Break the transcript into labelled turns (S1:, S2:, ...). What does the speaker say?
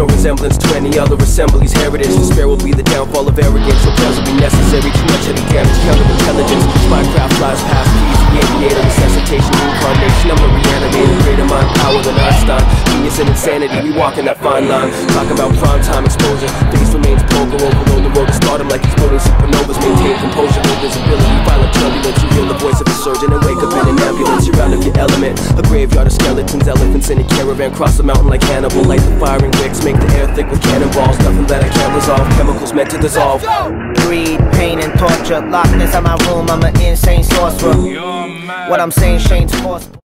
S1: no resemblance to any other assemblies. Heritage, despair will be the downfall of arrogance. Repairs will be necessary, too much heavy damage, counterintelligence. Spycraft flies past, easy aviator, resuscitation, incarnation. I'm a reanimator, greater mind power than Einstein. Genius and insanity, we walk in that fine line. Talk about prime time exposure, face remains poker, overload the road to stardom like exploding supernovas. Maintain composure, no visibility, violent turbulence. You hear the voice of a surgeon and wake up in an ambulance. You're out of your element, a graveyard of skeletons, elephants in a caravan. Cross the mountain like Hannibal, light the firing wicks, make the air thick with cannonballs. Nothing that I can't resolve, chemicals meant to dissolve.
S2: Greed, pain and torture, locked inside my room, I'm an insane sorcerer. What I'm saying, Shane's force.